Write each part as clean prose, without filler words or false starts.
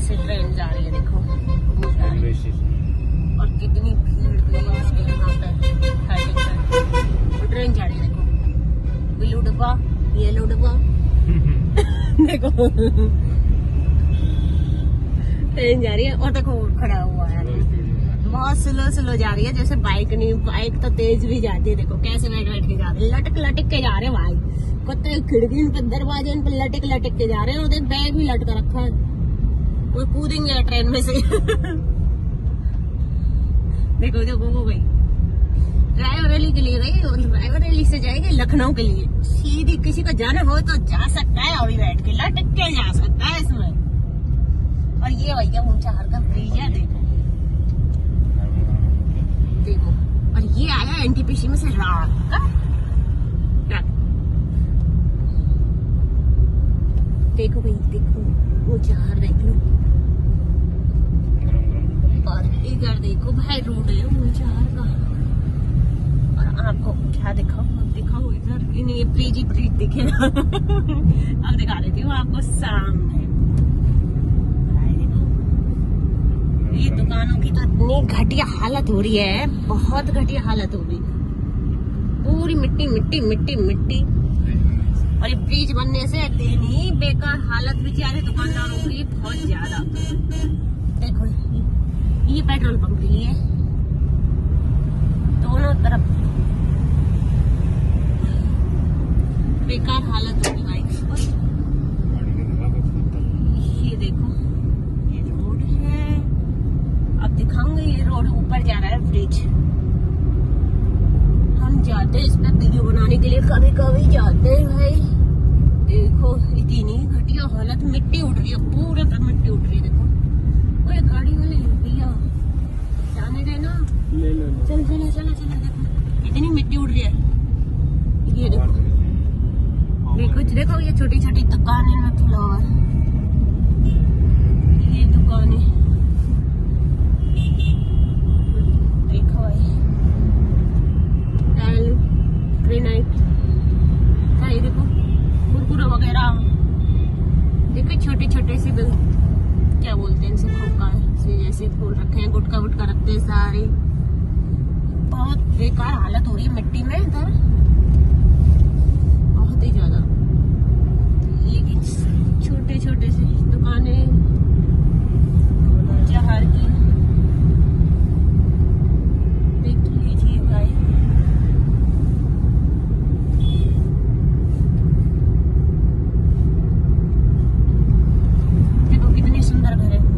से ट्रेन जा रही है, देखो वो जा रही है। और कितनी भीड़ भी है इसके यहाँ पे फाइटिंग पे। और ट्रेन जा रही है, देखो ब्लू डब्बा, येलो डब्बा देखो ट्रेन जा रही है। और देखो खड़ा हुआ है, बहुत स्लो स्लो जा रही है, जैसे बाइक नहीं। बाइक तो तेज भी जाती है, देखो कैसे बैठ बैठ के जा रहे हैं, लटक लटक के जा रहे हैं भाई। कुत्ते खिड़की पे दरवाजे पे लटक लटक के जा रहे हैं। और देख बैग भी लटका रखा है, कोई कूदेंगे ट्रेन में से देखो देखो वो गई रायबरेली के लिए गई, और रायबरेली से जाएगी लखनऊ के लिए। सीधी किसी को जाना हो तो जा सकता है, अभी बैठ के लटक के जा सकता है इसमें। और ये भैया ऊंचा हरका ब्रिज है, देखो देखो। और ये आया एनटीपीसी में से रात का ट्रक, देखो भाई देखो ऊंचा हर देख लो। और इधर देखो भाई रोड है ऊंचा हर का। और आपको क्या दिखाओ इधर ये ब्रिज ही ब्रिज दिखे ना अब दिखा देती हूँ आपको सामने। ये दुकानों की तो इतनी घटिया हालत हो रही है, बहुत घटिया हालत हो रही है, पूरी मिट्टी मिट्टी मिट्टी मिट्टी। और ये ब्रिज बनने से इतनी बेकार हालत बेचारे दुकानदारों की बहुत ज्यादा। देखो ये पेट्रोल पंप के लिए दोनों तरफ बेकार हालत होगी भाई। ये देखो ये रोड है, अब दिखाऊंगे। ये रोड ऊपर जा रहा है ब्रिज, हम जाते हैं इस पे वीडियो बनाने के लिए, कभी कभी जाते हैं भाई। देखो इतनी घटिया हालत, मिट्टी उठ रही है, पूरे पर मिट्टी उठ रही है। देखो वो गाड़ी वाले भैया जाने देना, चल चलो चलो चलो। देखो इतनी मिट्टी उड़ रही है, ये देखो देखो देखो ये छोटी छोटी दुकानें में खुला हुआ है, ये दुकानें देखो भाई। ग्रेनाइट भाई देखो, कुरकुरा वगैरह देखो, छोटे छोटे से क्या बोलते हैं इनसे, खोखा से जैसे फूल रखे हैं, गुटका वुटका रखते हैं सारे। बहुत बेकार हालत हो रही है मिट्टी में इधर, बहुत ही ज्यादा। ये छोटे छोटे से दुकानें जहर की देख लीजिए भाई। देखो कितने सुंदर घर है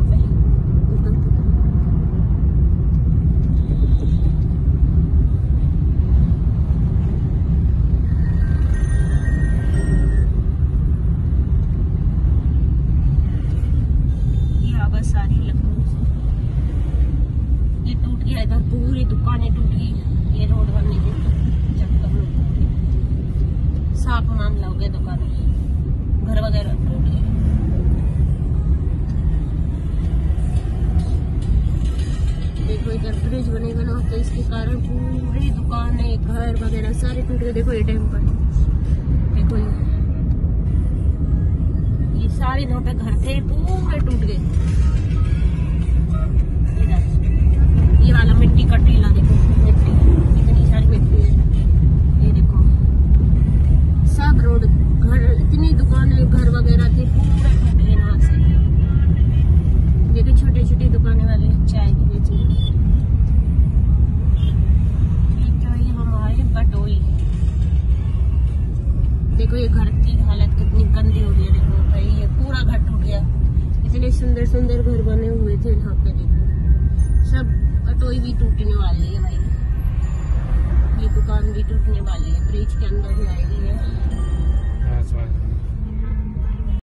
सारी लखनऊ से। ये टूट गया इधर, पूरी दुकानें टूट गई। ये रोड बनने के चक्कर में साफ मामला हो गया, दुकानें घर वगैरह टूट गए। देखो इधर ब्रिज बनेगा ना तो इसके कारण पूरी दुकानें घर वगैरह सारे टूट गए। देखो ये डैम पर देखो, ये सारे यहाँ पे घर थे पूरे टूट गए। ये वाला मिट्टी का टीला देखो, मिट्टी इतनी सारी मिट्टी है। ये देखो सब रोड, घर, इतनी दुकानें घर वगैरह थी पूरे टूट गए यहाँ से। देखो छोटी छोटी दुकानें वाले चाय की बेचने, ये हमारे बटोई। देखो ये घर की हालत कितनी गंदी हो गई है। देखो भाई ये पूरा घर टूट गया, इतने सुंदर सुंदर घर बने हुए थे यहाँ पे। देखो सब बटोई भी टूटने वाली है भाई, ये दुकान भी टूटने वाली है, ब्रिज के अंदर ही आएगी है।